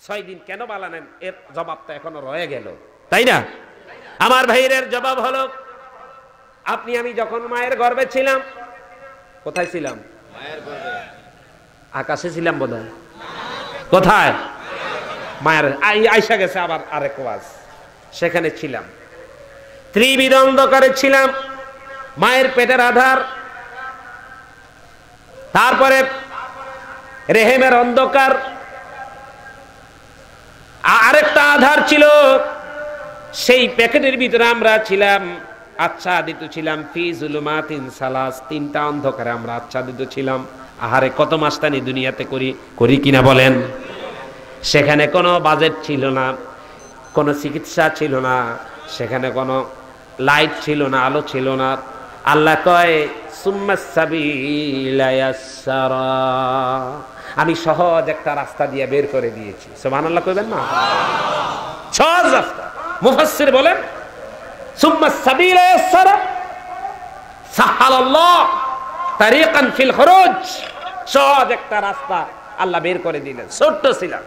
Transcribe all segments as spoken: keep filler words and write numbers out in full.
ছয় দিন কেন পালালেন, এর জবাবটা এখনো রয়ে গেল, তাই না? আমার ভাইয়ের জবাব হলো, আপনি আমি যখন মায়ের গর্ভে ছিলাম, কোথায় ছিলাম? মায়ের গর্ভে। আকাশে ছিলাম বোধহয়। কোথায়? মায়ের। আইসা গেছে আবার আরেক ওয়াজ, সেখানে ছিলাম। ত্রিবিধ অন্ধকারে ছিলাম, মায়ের পেটের আধার, তারপরে রেহেমের অন্ধকার, আরেকটা আধার ছিল, সেই প্যাকেটের ভিতরে আমরা ছিলাম, আচ্ছাদিত ছিলাম, ফি যুলুমাতিন সালাস, তিনটা অন্ধকারে আমরা আচ্ছাদিত ছিলাম। আহারে কত মাস্তানি দুনিয়াতে করি, করি কিনা বলেন? সেখানে কোনো বাজেট ছিল না, কোনো চিকিৎসা ছিল না, সেখানে কোনো লাইট ছিল না, আলো ছিল না। আল্লাহ কয় সুম্মাস সাবিলা ইয়াসসারা, আমি সহজ একটা রাস্তা দিয়ে বের করে দিয়েছি। সুবহানাল্লাহ কইবেন না? সহজ রাস্তা। মুফাসসির বলেন সুম্মাস সাবিলা ইয়াসসারা সাহালাল্লাহ তারিকান ফিল খুরুজ, সহজ একটা রাস্তা আল্লাহ বের করে দিলেন। ছোট্ট ছিলাম।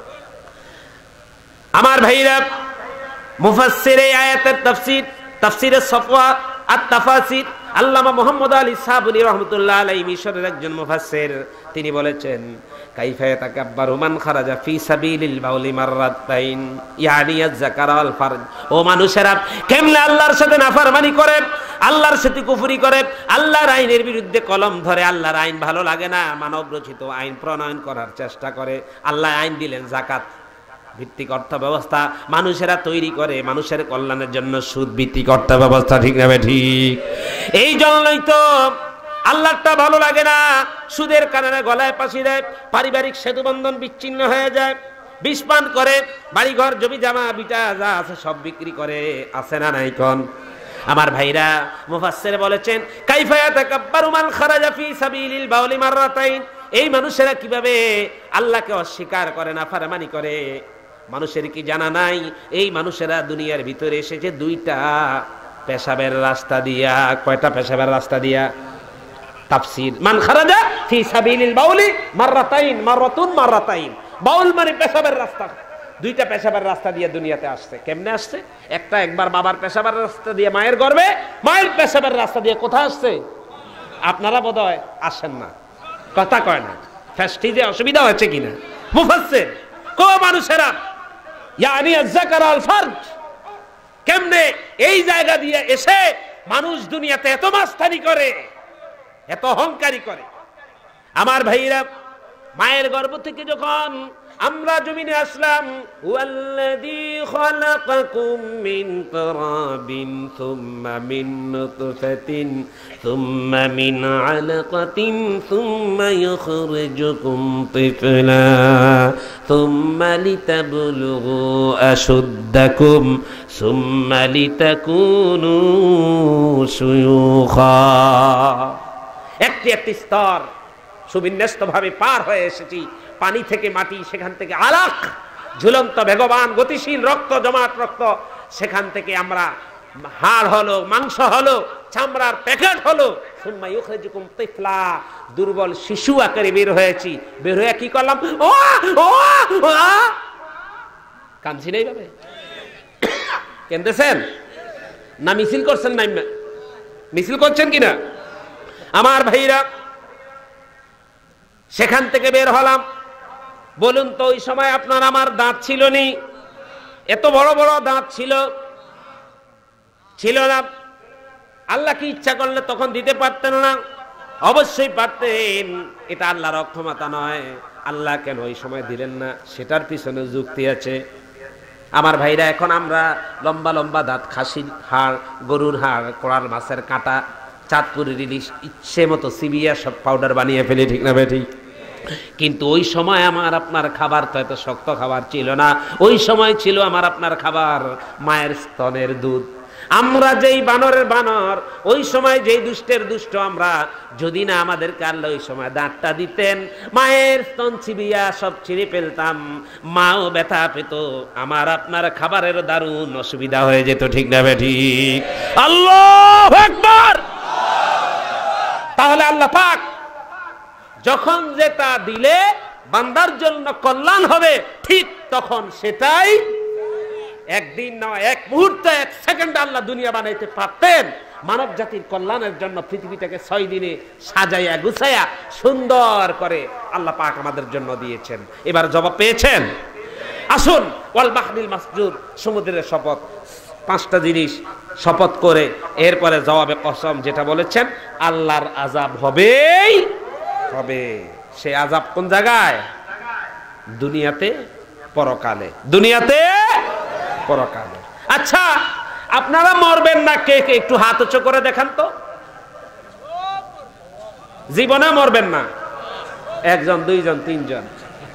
আমার ভাইরা, মুফাসসির এই আয়াতের তাফসীর, তাফসীরে সফওয়া আত-তাফাসির, আল্লামা মুহাম্মদ আলী সাবুনি রাহমাতুল্লাহ আলাইহি, মিশরের একজন মুফাসসির, তিনি বলেছেন কাইফা ইয়াতাকাব্বারু মান খারাজা ফি সাবিলিল বাউলি মাররাতাইন ইয়ানি আয-যাকার ওয়াল ফারজ। ও মানুষেরা, কেমনে আল্লাহর সাথে নাফরমানি করে, আল্লাহর সাথে কুফরি করে, আল্লাহর আইনের বিরুদ্ধে কলম ধরে, আল্লাহর আইন ভালো লাগে না, মানব রচিত আইন প্রণয়ন করার চেষ্টা করে। আল্লাহ আইন দিলেন যাকাত ভিত্তিক অর্থ ব্যবস্থা, মানুষেরা তৈরি করে মানুষের কল্যাণের জন্য সুদ ভিত্তিক অর্থ ব্যবস্থা, ঠিক না ঠিক? এই জন্যই তো আল্লাহটা ভালো লাগে না, সুদের কারণে গলায় ফাঁসি দেয়, পারিবারিক সেতুবন্ধন বিচ্ছিন্ন হয়ে যায়, বিষ পান করে, বাড়িঘর জমি জামা বিটা যা আছে সব বিক্রি করে, আছে না নাই কোন? আমার ভাইরা, মুফাসসির বলেছেন কাইফা ইয়াতাকাব্বারু মান খারাজা ফি সাবিলিল বাউলি মাররাতাইন, এই মানুষেরা কিভাবে আল্লাহকে অস্বীকার করে, নাফরমানি করে। মানুষের কি জানা নাই এই মানুষেরা দুনিয়ার ভিতরে এসেছে দুইটা পেশাবের রাস্তা দিয়া। কয়টা পেশাবের রাস্তা দিয়া? তাফসীর, মান খারাজা ফি সাবিলিল বাউলি মাররাতাইন, মাররাতুন মাররাতাইন, বাউল মানে পেশাবের রাস্তা। দুইটা পেশাবের রাস্তা দিয়ে দুনিয়াতে আসছে। কেমনে আসছে? একটা একবার বাবার পেশাবের রাস্তা দিয়ে মায়ের গর্ভে, মায়ের পেশাবের রাস্তা দিয়ে কোথায় আসছে? আপনারা বোধহয় আসেন না, কথা কয় না, ফ্যাস্টিজে অসুবিধা হচ্ছে কিনা? মুফাসসির কো মানুষেরা ইয়ানি আয-যাকার ওয়াল ফারজ, কেমনে এই জায়গা দিয়ে এসে মানুষ দুনিয়াতে এত মাস্তানি করে, এত অহংকারী করে। আমার ভাইরা, মায়ের গর্ভ থেকে যখন আমরা জমিনে আসলাম, ওয়াল্লাযী খালাকাকুম মিন তুরাবিন সুম্মা মিন নুতফাতিন সুম্মা মিন আলাকাতিন সুম্মা ইখরিজুকুম তিফলা সুম্মা লিতাবলুগু আশুদ্দাকুম সুম্মা লিতাকুনু শুয়ুখা। একটি একটি স্তর সুবিন্যস্তভাবে পার হয়ে এসেছি। পানি থেকে মাটি, সেখান থেকে আলাক, ঝুলন্ত বেগবান গতিশীল রক্ত, জমাট রক্ত, সেখান থেকে আমরা হাড় হলো, মাংস হলো, চামড়ার প্যাকেট হলো, সুম্মা ইখরিজুকুম তিফলা, দুর্বল শিশু আকারে বের হয়েছি। বের হয়ে কি করলাম? ও ও কাঁদছি নাই ভাবে? কেঁদেছেন না মিছিল করছেন? না মিছিল করছেন কিনা? আমার ভাইরা, সেখান থেকে বের হলাম। বলুন তো ওই সময় আপনার আমার দাঁত ছিল নি? এত বড় বড় দাঁত ছিল? ছিল না। আল্লাহ কি ইচ্ছা করলে তখন দিতে পারতেন না? অবশ্যই পারতেন। এটা আল্লাহর অক্ষমতা নয়। আল্লাহ কেন ওই সময় দিলেন না, সেটার পিছনে যুক্তি আছে। আমার ভাইরা, এখন আমরা লম্বা লম্বা দাঁত, খাসির হাড়, গরুর হাড়, কোরাল মাছের কাঁটা, চাঁদপুরের ইলিশ ইচ্ছে মতো সিবিয়া সব পাউডার বানিয়ে ফেলে, ঠিক না ঠিক? কিন্তু ওই সময় আমার আপনার খাবার তো এত শক্ত খাবার ছিল না। ওই সময় ছিল আমার আপনার খাবার মায়ের স্তনের দুধ। আমরা যেই বানরের বানর, ওই সময় যেই দুষ্টের দুষ্ট আমরা, যদি না আমাদেরকে আল্লাহ ওই সময় দাঁতটা দিতেন, মায়ের স্তন চিবিয়া সব ছিঁড়ে ফেলতাম, মাও ব্যথা পেত, আমার আপনার খাবারের দারুণ অসুবিধা হয়ে যেত, ঠিক না ঠিক? আল্লাহু আকবার। তাহলে আল্লাহ পাক যখন যেটা দিলে বান্দার জন্য কল্যাণ হবে, ঠিক তখন সেটাই একদিন না এক মুহূর্তে এক সেকেন্ড আল্লাহ দুনিয়া বানাইতে পারতেন। মানব জাতির কল্যাণের জন্য পৃথিবীটাকে ছয় দিনে সাজাইয়া গুছাইয়া সুন্দর করে আল্লাহ পাক আমাদের জন্য দিয়েছেন। এবার জবাব পেয়েছেন? আসুন, ওয়াল বাহরিল মাসজুর, সমুদ্রের শপথ, পাঁচটা জিনিস শপথ করে এরপরে জবাবে কসম যেটা বলেছেন, আল্লাহর আযাব হবেই হবে। সে আযাব কোন জায়গায়? দুনিয়াতে, পরকালে। দুনিয়াতে, পরকালে। আচ্ছা, আপনারা মরবেন না কে কে একটু হাত উঁচু করে দেখান তো। জীবনে মরবেন না? একজন, দুইজন, তিনজন,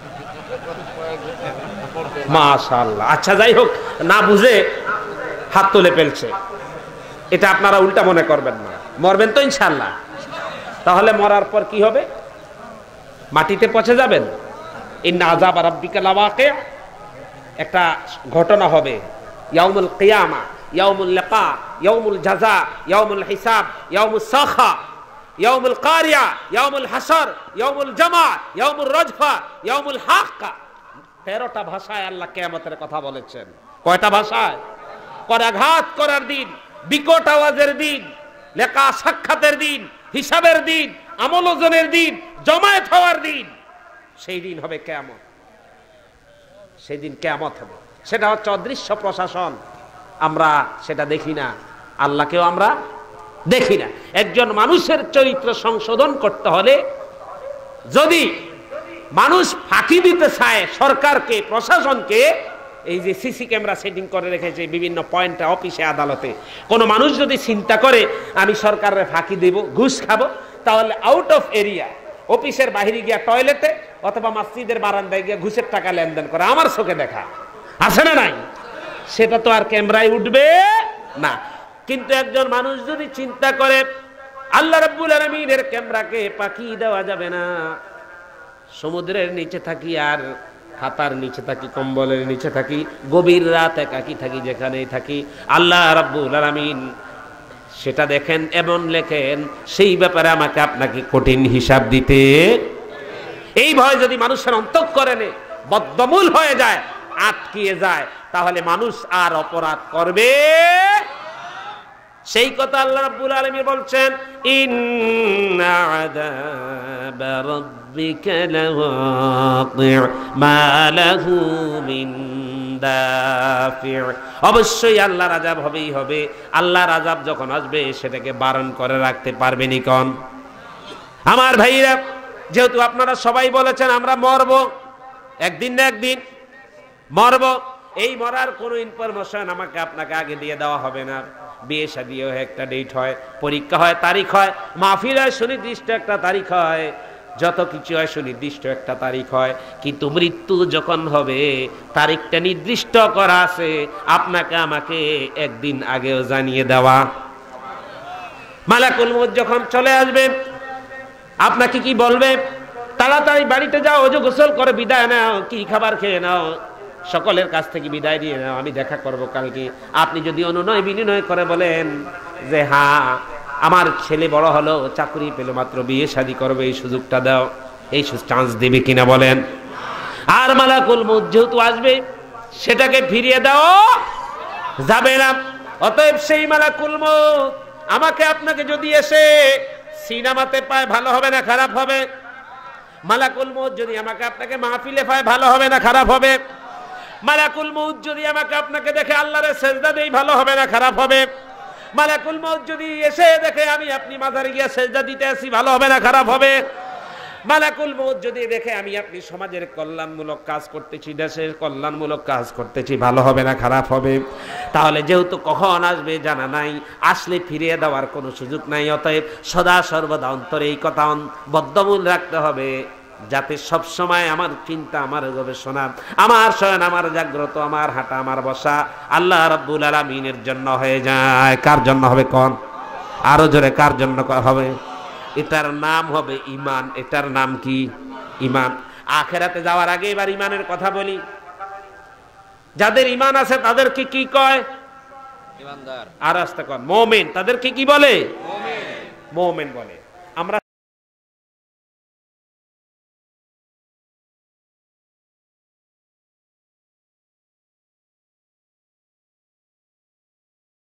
মাশাআল্লাহ। আচ্ছা, যাই হোক, না বুঝে হাত তুলে ফেলছে, এটা আপনারা উল্টা মনে করবেন না। মরবেন তো ইনশাআল্লাহ? তাহলে মরার পর কি হবে? মাটিতে পচে যাবেন। ইন্না আযাব রাব্বিকা লাওয়াকি', একটা ঘটনা হবে, ইয়াউমুল কিয়ামা, ইয়াউমুল লিকা, ইয়াউমুল জাযা, ইয়াউমুল হিসাব, ইয়াউমুস সাখা, ইয়াউমুল কারিয়া, ইয়াউমুল হাসর, ইয়াউমুল জামা, ইয়াউমুল রাজফা, ইয়াউমুল হাক্কা। তেরোটা ভাষায় আল্লাহ কিয়ামতের কথা বলেছেন। কয়টা ভাষায়? করাঘাত করার দিন, বিকট আওয়াজের দিন, লেখা সাক্ষাতের দিন, হিসাবের দিন, আমল ওজনের দিন, জমায়েত হওয়ার দিন। সেই দিন হবে কিয়ামত। সেই দিন কিয়ামত হবে। সেটা হচ্ছে অদৃশ্য প্রশাসন। আমরা সেটা দেখি না, আল্লাহকেও আমরা দেখি না। একজন মানুষের চরিত্র সংশোধন করতে হলে যদি মানুষ ফাঁকি দিতে চায় সরকারকে, প্রশাসনকে, এই যে সিসি ক্যামেরা সেটিং করে রেখেছে বিভিন্ন পয়েন্টে, অফিসে, আদালতে, কোন মানুষ যদি চিন্তা করে আমি সরকারের ফাঁকি দেব, ঘুষ খাবো, তাহলে আউট অফ এরিয়া, অফিসের বাইরে গিয়া টয়লেটে অথবা মসজিদের বারান্দায় গিয়া ঘুষের টাকা লেনদেন করে আমার চোখে দেখা আছে না নাই? সেটা তো আর ক্যামেরায় উঠবে না। কিন্তু একজন মানুষ যদি চিন্তা করে আল্লাহ রাব্বুল আলামিনের ক্যামেরাকে পাখি দেওয়া যাবে না, সমুদ্রের নিচে থাকি আর হাতার নিচে থাকি, কম্বলের নিচে থাকি, গভীর রাত একাকি থাকি, যেখানেই থাকি, আল্লাহ রাব্বুল আলামিন সেটা দেখেন এবং লেখেন, সেই ব্যাপারে আমাকে আপনাকে কঠিন হিসাব দিতে। এই ভয় যদি মানুষের অন্তঃকরণে বদ্ধমূল হয়ে যায়, আটকিয়ে যায়, তাহলে মানুষ আর অপরাধ করবে। সেই কথা আল্লাহ রাব্বুল আলামিন বলছেন, ইন্না আযাবা রাব্বিকা লাওয়াকি' মা লাহু মিন দাফি'। অবশ্যই আল্লাহর আযাব হবেই হবে। আল্লাহর আযাব যখন আসবে সেটাকে বারণ করে রাখতে পারবেনি কোন? আমার ভাইরা, যেহেতু আপনারা সবাই বলেছেন আমরা মরব, একদিন না একদিন মরব, এই মরার কোনো ইনফরমেশন আমাকে আপনাকে আগে দিয়ে দেওয়া হবে না। বিয়ে শাদীও একটা ডেট হয়, পরীক্ষা হয়, তারিখ হয়, মাহফিল হয়, সুনির্দিষ্ট একটা তারিখ হয়, যত কিছু হয় সুনির্দিষ্ট একটা তারিখ হয়। কিন্তু মৃত্যু যখন হবে তারিখটা নির্দিষ্ট করা আছে, আপনাকে আমাকে একদিন আগেও জানিয়ে দেওয়া। মালাকুল মউত যখন চলে আসবে আপনাকে কি বলবে? তাড়াতাড়ি বাড়িতে যাও, ওযু গোসল করে বিদায় নাও, কি খাবার খেয়ে নাও, সকলের কাছ থেকে বিদায় নিয়ে নাও, আমি দেখা করব কালকে। আপনি যদি অনুনয় বিনয় করে বলেন যে হ্যাঁ আমার ছেলে বড় হলো, চাকরি পেল, মাত্র বিয়ে শাদী করবে, এই সুযোগটা দাও, এই চান্স দেবে কিনা বলেন? আর মালাকুল মউত যেহেতু আসবে সেটাকে ফিরিয়ে দাও যাবে না। অতএব সেই মালাকুল মউত আমাকে আপনাকে যদি এসে সিনেমাতে পায়, ভালো হবে না খারাপ হবে? মালাকুল মউত যদি আমাকে আপনাকে মাহফিলে পায়, ভালো হবে না খারাপ হবে? মালাকুল মউত যদি আমাকে আপনাকে দেখে আল্লাহর সেজদা দেই, ভালো হবে না খারাপ হবে? মালাকুল মউত যদি এসে দেখে আমি আপনি মাজারে গিয়ে সেজদা দিতে আসি, ভালো হবে না খারাপ হবে? মালাকুল মউত যদি দেখে আমি আপনি সমাজের কল্যাণমূলক কাজ করতেছি, দেশের কল্যাণমূলক কাজ করতেছি, ভালো হবে না খারাপ হবে? তাহলে যেহেতু কখন আসবে জানা নাই, আসলে ফিরিয়ে দেওয়ার কোনো সুযোগ নাই। অতএব সদা সর্বদা অন্তরে এই কথা বদ্ধমূল রাখতে হবে, যাতে সব সময় আমার চিন্তা, আমার গবেষণা, আমার শয়ন, আমার জাগ্রত, আমার হাঁটা, আমার বসা আল্লাহ রাব্বুল আলামিনের জন্য হয়ে যায়। কার জন্য হবে কোন? আরো জোরে, কার জন্য হবে? এটার নাম হবে ঈমান। এটার নাম কি? ঈমান। আখিরাতে যাওয়ার আগে এবার ঈমানের কথা বলি। যাদের ঈমান আছে তাদেরকে কি কয়? ঈমানদার। আর আস্তে কয় মুমিন। তাদেরকে কি বলে? মুমিন। মুমিন বলে। আমরা